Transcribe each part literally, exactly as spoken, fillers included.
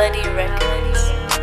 Reality Records.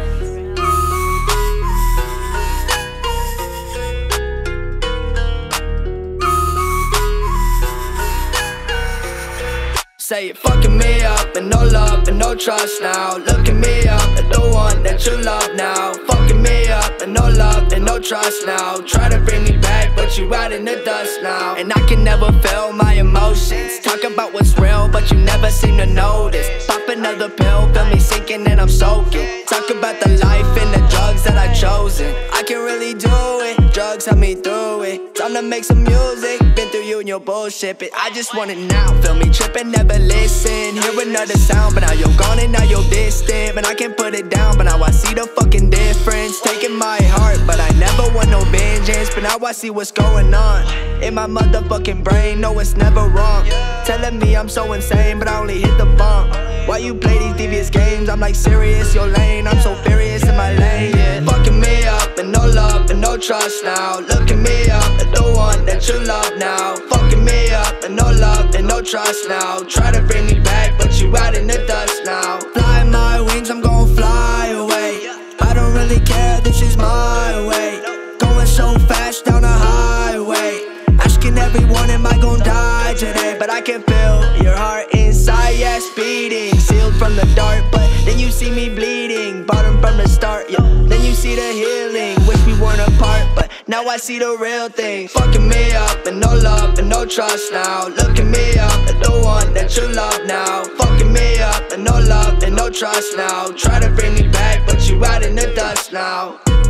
Say you're fucking me up and no love and no trust now. Looking me up at the one that you love now. Fucking me up and no love and no trust now. Try to bring me back but you out in the dust now. And I can never feel my emotions. Talk about what's real but you never seem to notice. Pop another pill, feel me sinking and I'm soaking. Talk about the life and the drugs that I've chosen. I can really do it, drugs help me through it. Time to make some music, been through you and your bullshit, but I just want it now. Feel me tripping, never listen. Hear another sound, but now you're gone and now you're distant. But I can't put it down, but now I see the fucking difference. Taking my heart, but I never want no vengeance. But now I see what's going on in my motherfucking brain. No, it's never wrong. Telling me I'm so insane, but I only hit the bump. Why you play these devious games? I'm like serious, your lane. I'm so furious in my lane, yeah. Fucking me up and no love and no trust now. Looking me up at the one that you love now. Fucking me up and no love and no trust now. Try to bring me back but you out in the dust now. Fly my wings, I'm gon' fly away. I don't really care, this is my way. Going so fast down the highway. Asking everyone, am I gon' die today? But I can feel your heart inside, yes, beating. Sealed from the dark, but then you see me bleeding. Bottom from the start, yeah. Then you see the healing. Wish we weren't apart, but now I see the real thing. Fucking me up and no love and no trust now. Looking me up at the one that you love now. Fucking me up and no love and no trust now. Try to bring me back, but you out in the dust now.